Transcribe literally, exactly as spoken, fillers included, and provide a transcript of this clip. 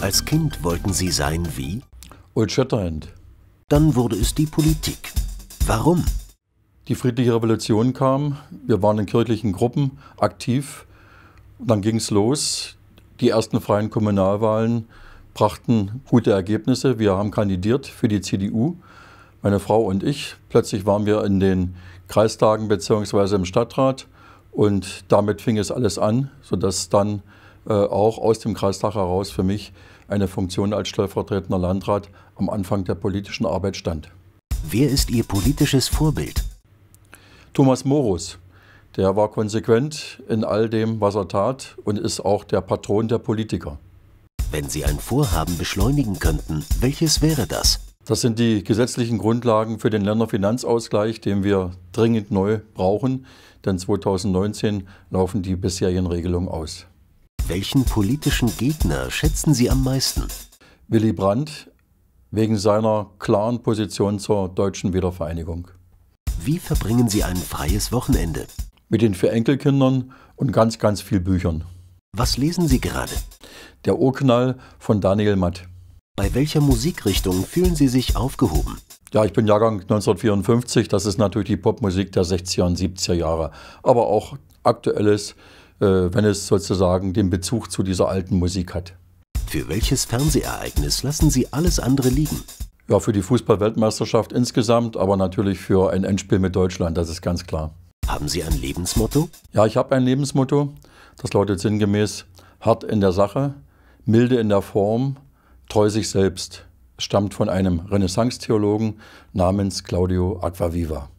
Als Kind wollten Sie sein wie? Old Shatterhand. Dann wurde es die Politik. Warum? Die friedliche Revolution kam, wir waren in kirchlichen Gruppen aktiv. Und dann ging es los. Die ersten freien Kommunalwahlen brachten gute Ergebnisse. Wir haben kandidiert für die C D U, meine Frau und ich. Plötzlich waren wir in den Kreistagen bzw. im Stadtrat. Und damit fing es alles an, sodass dann äh, auch aus dem Kreistag heraus für mich eine Funktion als stellvertretender Landrat am Anfang der politischen Arbeit stand. Wer ist Ihr politisches Vorbild? Thomas Morus. Der war konsequent in all dem, was er tat und ist auch der Patron der Politiker. Wenn Sie ein Vorhaben beschleunigen könnten, welches wäre das? Das sind die gesetzlichen Grundlagen für den Länderfinanzausgleich, den wir dringend neu brauchen, denn zweitausendneunzehn laufen die bisherigen Regelungen aus. Welchen politischen Gegner schätzen Sie am meisten? Willy Brandt, wegen seiner klaren Position zur deutschen Wiedervereinigung. Wie verbringen Sie ein freies Wochenende? Mit den vier Enkelkindern und ganz, ganz viel Büchern. Was lesen Sie gerade? Der Urknall von Daniel Matt. Bei welcher Musikrichtung fühlen Sie sich aufgehoben? Ja, ich bin Jahrgang neunzehnhundertvierundfünfzig, das ist natürlich die Popmusik der sechziger und siebziger Jahre. Aber auch aktuelles, äh, wenn es sozusagen den Bezug zu dieser alten Musik hat. Für welches Fernsehereignis lassen Sie alles andere liegen? Ja, für die Fußball-Weltmeisterschaft insgesamt, aber natürlich für ein Endspiel mit Deutschland, das ist ganz klar. Haben Sie ein Lebensmotto? Ja, ich habe ein Lebensmotto, das lautet sinngemäß: hart in der Sache, milde in der Form, treu sich selbst. Es stammt von einem Renaissance-Theologen namens Claudio Acquaviva.